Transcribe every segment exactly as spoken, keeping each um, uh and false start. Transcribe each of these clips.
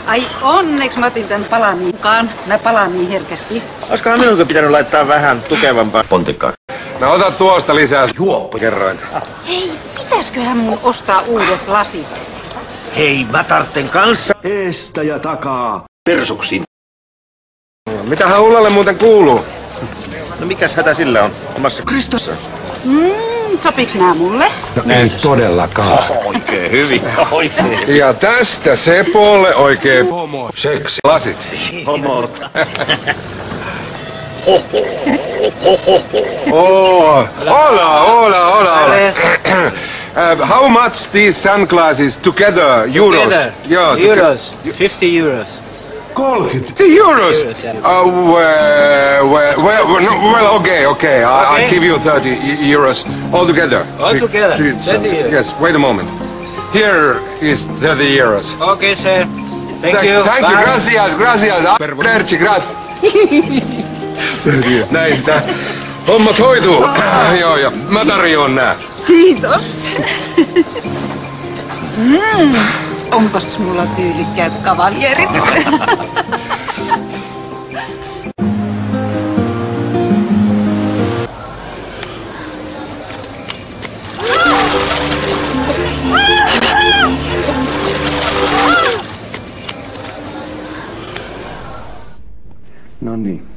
Ai onneksi mä otin tän palamiin mukaan. Mä palaan niin herkästi. Olisikohan minunkin pitänyt laittaa vähän tukevampaa pontikkaa? No ota tuosta lisää juoppu kerroin. Hei, pitäisköhän mun ostaa uudet lasit? Hei, mä tartten kanssa. Eestä ja takaa. Persuksin. Mitähän Ullalle muuten kuuluu? No mikäs hätä sillä on? Omassa Kristossa. Mm, sopiks nää mulle? No ei todellakaan. Oikein hyvin. Oikein. Ja tästä Sepolle oikein homo. Seksi. Lasit. Homot. Oh, hola, hola, hola. Uh, how much these sunglasses together? Euros. Together. Yeah, Euros. fifty euros. kolmekymmentä euros. Euros, yeah. Uh, well, well, well, no, well, okay, okay. I, Okay. I'll give you thirty e- euros altogether. Altogether, Three- thirty euros. Yes. Wait a moment. Here is thirty euros. Okay, sir. Thank Thank you. Thank Bye. you. Gracias, gracias. Merci, gracias. Näin sitä hommat hoituu. Joo, ja mä tarjoan nää. Kiitos. mm, onpas mulla tyylikkäät kavaljerit. No niin.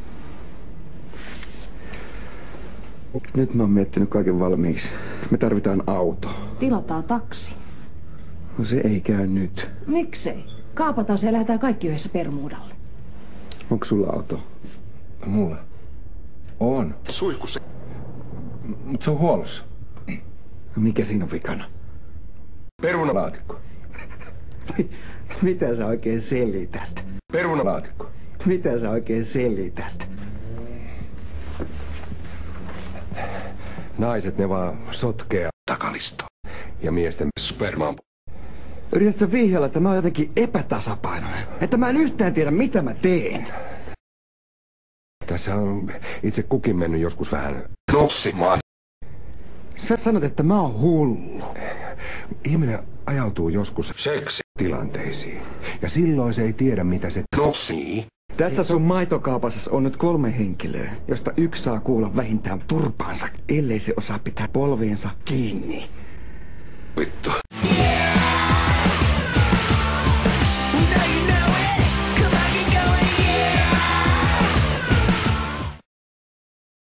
Nyt mä oon miettinyt kaiken valmiiksi. Me tarvitaan auto. Tilataan taksi. No se ei käy nyt. Miksei? Kaapataan se ja lähdetään kaikki yhdessä Permuudalle. Onko sulla auto? Mulla? On. Suihkussa. Mut se on huollossa. No mikä siinä on vikana? Perunalaatikko. Mitä sä oikein selität? Perunalaatikko. Mitä sä oikein selität? Naiset ne vaan sotkea takalisto. Ja miesten spermaan. Yrität sä vihjalla, että mä oon jotenkin epätasapainoinen? Että mä en yhtään tiedä, mitä mä teen? Tässä on itse kukin mennyt joskus vähän nossimaan. Sä sanot, että mä oon hullu. Ihminen ajautuu joskus seksitilanteisiin. Ja silloin se ei tiedä, mitä se nossii. Tässä sun maitokaupassa on nyt kolme henkilöä, josta yksi saa kuulla vähintään turpaansa, ellei se osaa pitää polveensa kiinni. Vittu.